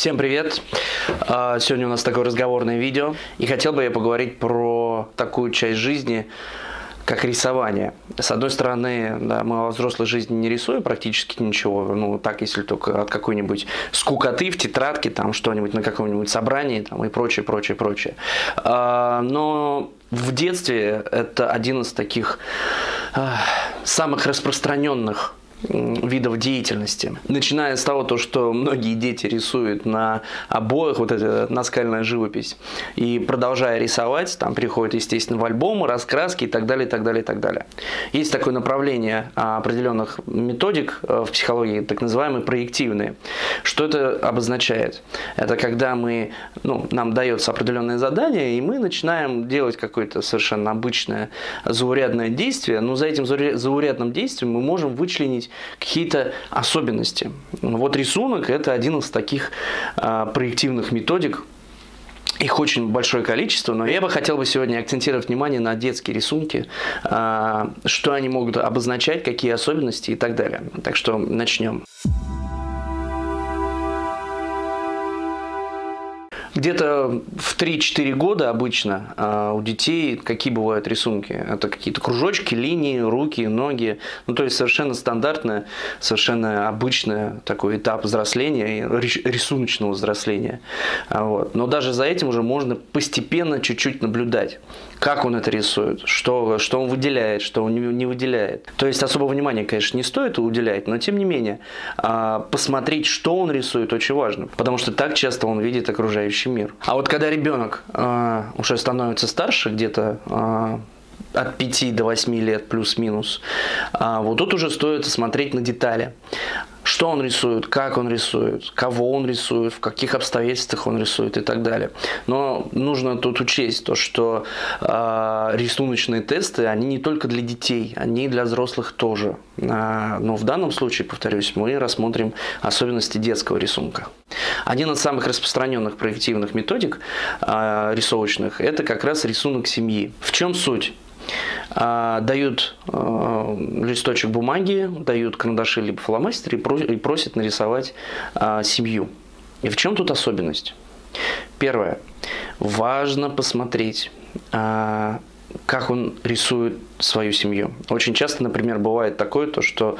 Всем привет! Сегодня у нас такое разговорное видео, и хотел бы я поговорить про такую часть жизни, как рисование. С одной стороны, да, мы во взрослой жизни не рисуем практически ничего, ну так, если только от какой-нибудь скукоты в тетрадке, там что-нибудь на каком-нибудь собрании там, и прочее, прочее, прочее. Но в детстве это один из таких самых распространенных видов деятельности. Начиная с того, что многие дети рисуют на обоях, вот эта наскальная живопись, и продолжая рисовать, там переходят, естественно, в альбомы, раскраски и так далее, и так далее, и так далее. Есть такое направление определенных методик в психологии, так называемые проективные. Что это обозначает? Это когда нам дается определенное задание, и мы начинаем делать какое-то совершенно обычное заурядное действие, но за этим заурядным действием мы можем вычленить какие-то особенности. Вот рисунок – это один из таких проективных методик. Их очень большое количество, но я бы хотел сегодня акцентировать внимание на детские рисунки, что они могут обозначать, какие особенности и так далее. Так что начнем. Где-то в 3-4 года обычно у детей какие бывают рисунки? Это какие-то кружочки, линии, руки, ноги. Ну, то есть совершенно стандартное, совершенно обычный такой этап взросления, рисуночного взросления. Вот. Но даже за этим уже можно постепенно чуть-чуть наблюдать, как он это рисует, что он выделяет, что он не выделяет. То есть особого внимания, конечно, не стоит уделять, но тем не менее посмотреть, что он рисует, очень важно, потому что так часто он видит окружающий мир. А вот когда ребенок уже становится старше, где-то от 5 до 8 лет плюс-минус, вот тут уже стоит смотреть на детали. Что он рисует, как он рисует, кого он рисует, в каких обстоятельствах он рисует и так далее. Но нужно тут учесть то, что рисуночные тесты, они не только для детей, они и для взрослых тоже. Но в данном случае, повторюсь, мы рассмотрим особенности детского рисунка. Один из самых распространенных проективных методик рисовочных – это как раз рисунок семьи. В чем суть? Дают листочек бумаги, дают карандаши либо фломастер и просят нарисовать семью. И в чем тут особенность? Первое. Важно посмотреть, как он рисует свою семью. Очень часто, например, бывает такое, что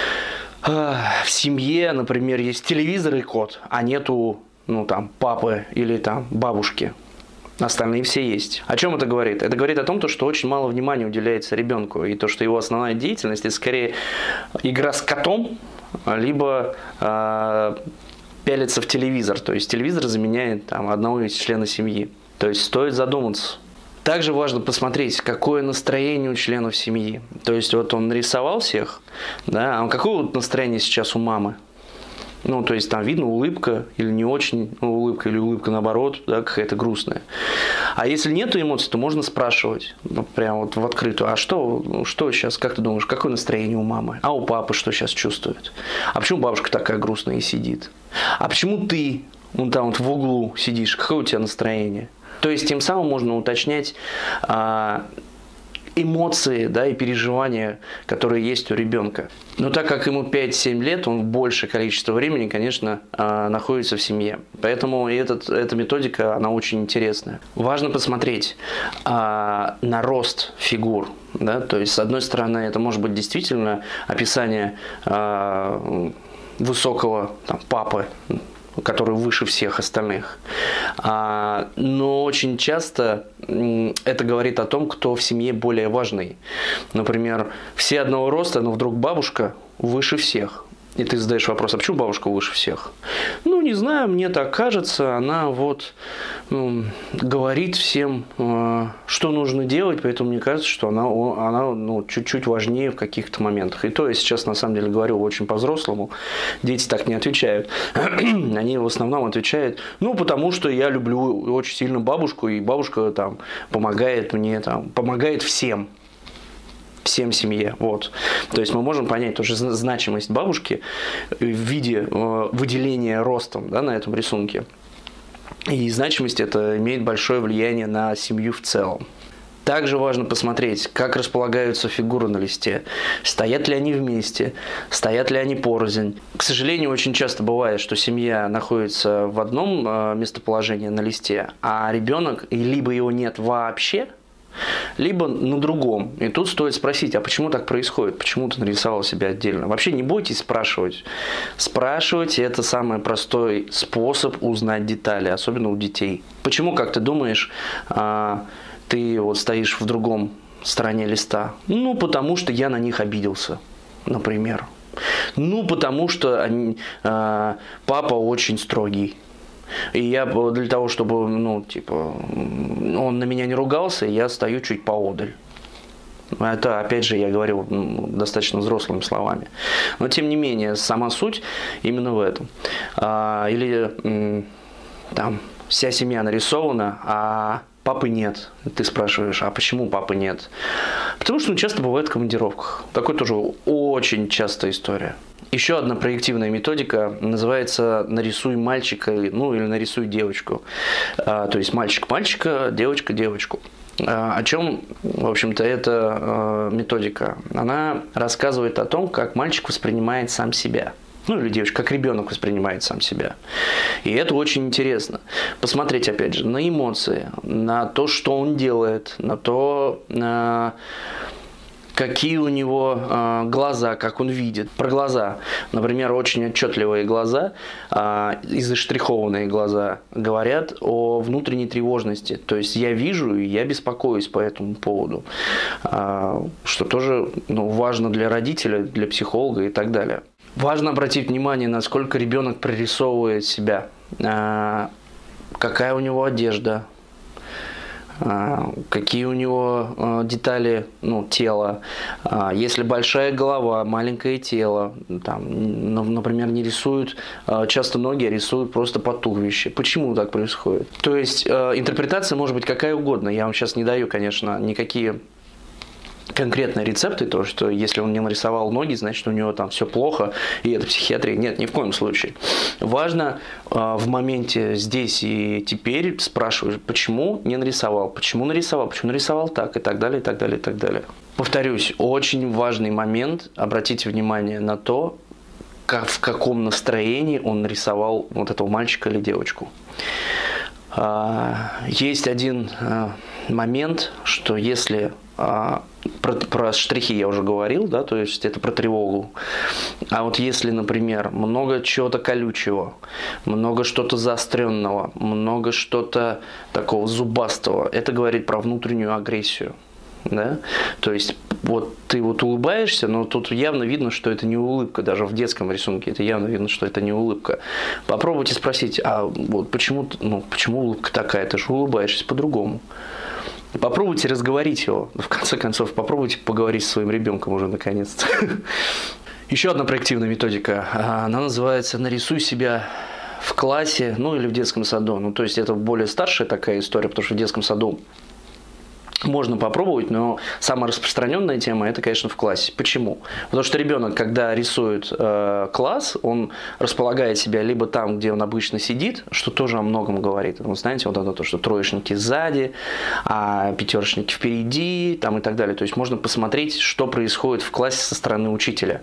в семье, например, есть телевизор и кот, а нету папы или бабушки. Остальные все есть. О чем это говорит? Это говорит о том, что очень мало внимания уделяется ребенку, и то, что его основная деятельность – это скорее игра с котом, либо пялиться в телевизор. То есть телевизор заменяет одного из членов семьи. То есть стоит задуматься. Также важно посмотреть, какое настроение у членов семьи. То есть вот он нарисовал всех, да, а какое настроение сейчас у мамы? Ну, то есть там видно улыбка или не очень улыбка, или улыбка наоборот, да, какая-то грустная. А если нету эмоций, то можно спрашивать, прямо вот в открытую, а что сейчас, как ты думаешь, какое настроение у мамы? А у папы что сейчас чувствует? А почему бабушка такая грустная и сидит? А почему ты вон там вот в углу сидишь, какое у тебя настроение? То есть тем самым можно уточнять эмоции, да, и переживания, которые есть у ребенка. Но так как ему 5-7 лет, он большее количество времени, конечно, находится в семье. Поэтому эта методика, она очень интересная. Важно посмотреть на рост фигур. Да? То есть, с одной стороны, это может быть действительно описание высокого папы, который выше всех остальных. Но очень часто это говорит о том, кто в семье более важный. Например, все одного роста, но вдруг бабушка выше всех. И ты задаешь вопрос, а почему бабушка выше всех? Ну, не знаю, мне так кажется, она говорит всем, что нужно делать, поэтому мне кажется, что она чуть-чуть важнее в каких-то моментах. И то я сейчас, на самом деле, говорю очень по-взрослому, дети так не отвечают. Они в основном отвечают, потому что я люблю очень сильно бабушку, и бабушка помогает мне, помогает всем семье. Вот. То есть мы можем понять тоже значимость бабушки в виде выделения ростом, да, на этом рисунке. И значимость это имеет большое влияние на семью в целом. Также важно посмотреть, как располагаются фигуры на листе, стоят ли они вместе, стоят ли они порознь. К сожалению, очень часто бывает, что семья находится в одном местоположении на листе, а ребенок либо его нет вообще, либо на другом. И тут стоит спросить, а почему так происходит? Почему ты нарисовал себя отдельно? Вообще не бойтесь спрашивать. Спрашивать – это самый простой способ узнать детали, особенно у детей. Почему, как ты думаешь, ты вот стоишь в другом стороне листа? Ну, потому что я на них обиделся, например. Ну, потому что папа очень строгий. И я для того, чтобы, он на меня не ругался, я стою чуть поодаль. Это, опять же, я говорил достаточно взрослыми словами. Но, тем не менее, сама суть именно в этом. Или там вся семья нарисована, а папы нет. Ты спрашиваешь, а почему папы нет? Потому что он часто бывает в командировках. Такой тоже очень частая история. Еще одна проективная методика называется «нарисуй мальчика», или «нарисуй девочку». То есть мальчик мальчика, девочка девочку. О чем, в общем-то, эта методика? Она рассказывает о том, как мальчик воспринимает сам себя. Или девочка, как ребенок воспринимает сам себя. И это очень интересно. Посмотреть, опять же, на эмоции, на то, что он делает, на то, какие у него глаза, как он видит. Про глаза. Например, очень отчетливые глаза и заштрихованные глаза говорят о внутренней тревожности. То есть я вижу и я беспокоюсь по этому поводу. Что тоже важно для родителя, для психолога и так далее. Важно обратить внимание, насколько ребенок прорисовывает себя. Какая у него одежда. Какие у него детали тела, если большая голова, маленькое тело, например, не рисуют часто ноги, а рисуют просто по туловище. Почему так происходит? То есть интерпретация может быть какая угодно. Я вам сейчас не даю, конечно, никакие конкретные рецепты, то, что если он не нарисовал ноги, значит у него там все плохо, и это психиатрия. Нет, ни в коем случае. Важно в моменте здесь и теперь спрашивать, почему не нарисовал, почему нарисовал так, и так далее, и так далее, и так далее. Повторюсь, очень важный момент, обратите внимание на то, в каком настроении он нарисовал вот этого мальчика или девочку. Есть один момент, что если про штрихи я уже говорил, да, то есть это про тревогу. А вот если, например, много чего-то колючего, много что-то заостренного, много что-то такого зубастого, это говорит про внутреннюю агрессию. Да? То есть вот ты улыбаешься, но тут явно видно, что это не улыбка, даже в детском рисунке это явно видно, что это не улыбка. Попробуйте спросить, а вот почему улыбка такая, ты же улыбаешься по-другому. Попробуйте разговорить его, в конце концов, попробуйте поговорить со своим ребенком уже наконец-то. Еще одна проективная методика, она называется «нарисуй себя в классе, или в детском саду». То есть это более старшая такая история, потому что в детском саду можно попробовать, но самая распространенная тема это, конечно, в классе. Почему? Потому что ребенок, когда рисует класс, он располагает себя либо там, где он обычно сидит, что тоже о многом говорит. Вы знаете, вот это то, что троечники сзади, а пятерочники впереди, там и так далее. То есть можно посмотреть, что происходит в классе со стороны учителя.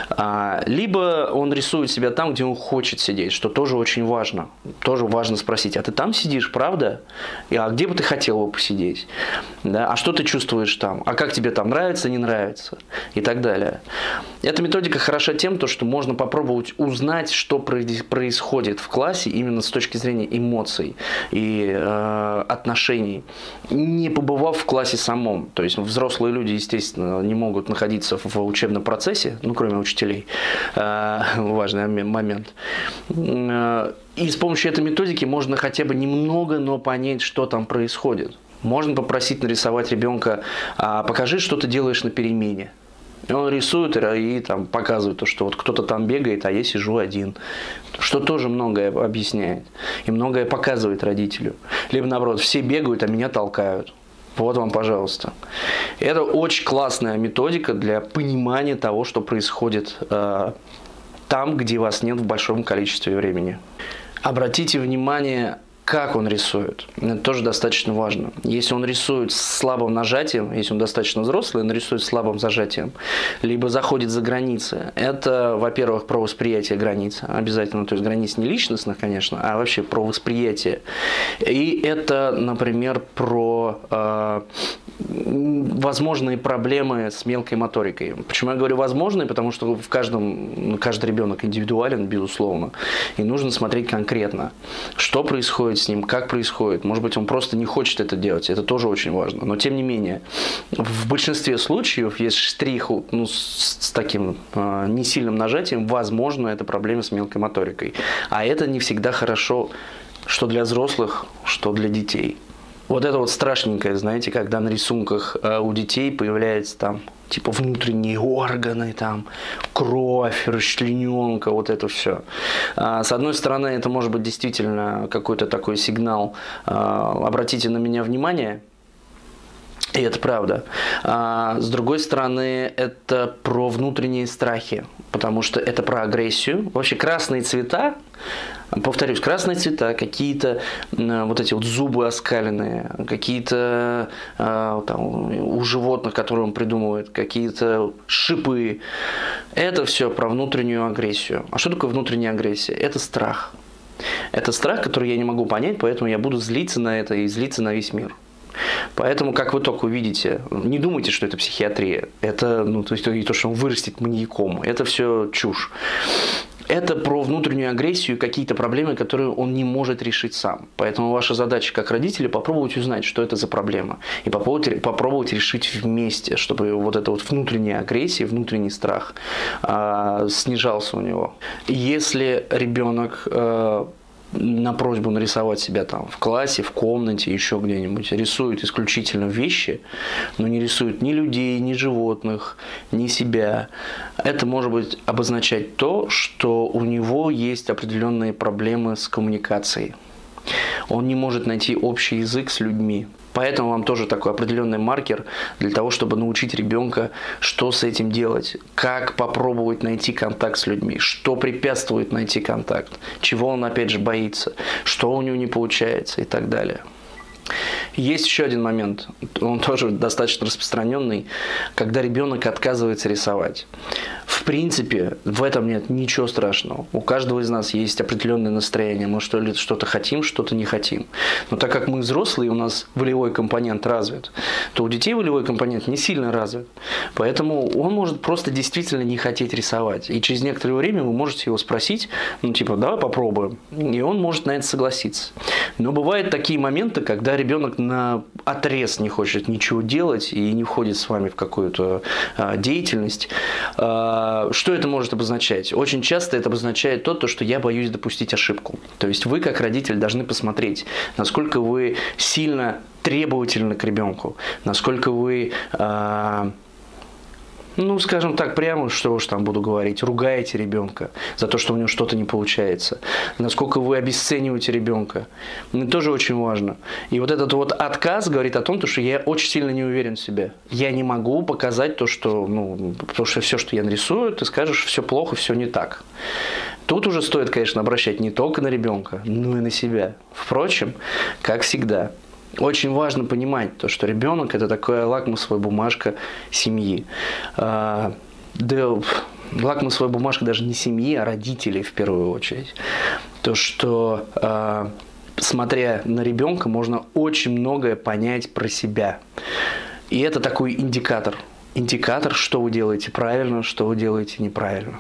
Либо он рисует себя там, где он хочет сидеть, что тоже очень важно. Тоже важно спросить, а ты там сидишь, правда? А где бы ты хотел бы посидеть? Да? А что ты чувствуешь там? А как тебе там нравится, не нравится? И так далее. Эта методика хороша тем, что можно попробовать узнать, что происходит в классе именно с точки зрения эмоций и отношений, не побывав в классе самом. То есть взрослые люди, естественно, не могут находиться в учебном процессе, кроме учителей. Важный момент. И с помощью этой методики можно хотя бы немного, но понять, что там происходит. Можно попросить нарисовать ребенка, покажи, что ты делаешь на перемене. И он рисует и там показывает, что вот кто-то там бегает, а я сижу один. Что тоже многое объясняет и многое показывает родителю. Либо наоборот, все бегают, а меня толкают. Вот вам, пожалуйста. Это очень классная методика для понимания того, что происходит там, где вас нет в большом количестве времени. Обратите внимание как он рисует. Это тоже достаточно важно. Если он рисует с слабым нажатием, если он достаточно взрослый, он рисует с слабым зажатием, либо заходит за границы, это, во-первых, про восприятие границ. Обязательно, то есть границ не личностных, конечно, а вообще про восприятие. И это, например, про возможные проблемы с мелкой моторикой. Почему я говорю возможные? Потому что каждый ребенок индивидуален, безусловно. И нужно смотреть конкретно, что происходит с ним, как происходит. Может быть, он просто не хочет это делать. Это тоже очень важно. Но, тем не менее, в большинстве случаев есть штрих с таким несильным нажатием. Возможно, это проблема с мелкой моторикой. А это не всегда хорошо, что для взрослых, что для детей. Вот это вот страшненькое, знаете, когда на рисунках у детей появляются там типа внутренние органы, там кровь, расчлененка, вот это все. С одной стороны, это может быть действительно какой-то такой сигнал, обратите на меня внимание, и это правда. С другой стороны, это про внутренние страхи, потому что это про агрессию. Вообще красные цвета, повторюсь, красные цвета, какие-то вот эти вот зубы оскаленные, какие-то у животных, которые он придумывает, какие-то шипы. Это все про внутреннюю агрессию. А что такое внутренняя агрессия? Это страх. Это страх, который я не могу понять, поэтому я буду злиться на это и злиться на весь мир. Поэтому, как вы только увидите, не думайте, что это психиатрия. Это, то есть, то, что он вырастет маньяком. Это все чушь. Это про внутреннюю агрессию и какие-то проблемы, которые он не может решить сам. Поэтому ваша задача как родители попробовать узнать, что это за проблема. И попробовать решить вместе, чтобы вот эта вот внутренняя агрессия, внутренний страх снижался у него. Если ребенок на просьбу нарисовать себя там в классе, в комнате, еще где-нибудь, рисует исключительно вещи, но не рисует ни людей, ни животных, ни себя. Это может обозначать то, что у него есть определенные проблемы с коммуникацией. Он не может найти общий язык с людьми. Поэтому вам тоже такой определенный маркер для того, чтобы научить ребенка, что с этим делать, как попробовать найти контакт с людьми, что препятствует найти контакт, чего он опять же боится, что у него не получается и так далее. Есть еще один момент, он тоже достаточно распространенный, когда ребенок отказывается рисовать. В принципе, в этом нет ничего страшного. У каждого из нас есть определенное настроение. Мы что-то хотим, что-то не хотим. Но так как мы взрослые, у нас волевой компонент развит, то у детей волевой компонент не сильно развит. Поэтому он может просто действительно не хотеть рисовать. И через некоторое время вы можете его спросить, давай попробуем. И он может на это согласиться. Но бывают такие моменты, когда ребенок наотрез не хочет ничего делать и не входит с вами в какую-то деятельность. Что это может обозначать? Очень часто это обозначает то, что я боюсь допустить ошибку. То есть вы, как родитель, должны посмотреть, насколько вы сильно требовательны к ребенку, насколько вы, скажем так, прямо, что уж там буду говорить, ругаете ребенка за то, что у него что-то не получается, насколько вы обесцениваете ребенка. Это тоже очень важно. И вот этот вот отказ говорит о том, что я очень сильно не уверен в себе. Я не могу показать то, что, потому что все, что я нарисую, ты скажешь, все плохо, все не так. Тут уже стоит, конечно, обращать не только на ребенка, но и на себя. Впрочем, как всегда, очень важно понимать то, что ребенок – это такая лакмусовая бумажка семьи. Лакмусовая бумажка даже не семьи, а родителей в первую очередь. То, что, смотря на ребенка, можно очень многое понять про себя. И это такой индикатор. Индикатор, что вы делаете правильно, что вы делаете неправильно.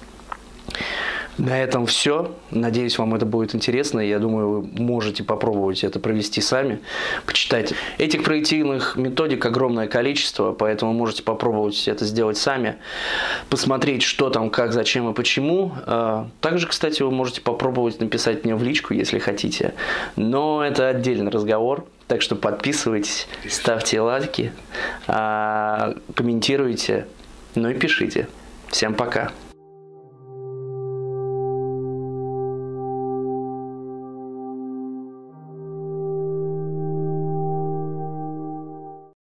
На этом все. Надеюсь, вам это будет интересно. Я думаю, вы можете попробовать это провести сами, почитать. Этих проективных методик огромное количество, поэтому можете попробовать это сделать сами, посмотреть, что там, как, зачем и почему. Также, кстати, вы можете попробовать написать мне в личку, если хотите. Но это отдельный разговор. Так что подписывайтесь, ставьте лайки, комментируйте, и пишите. Всем пока!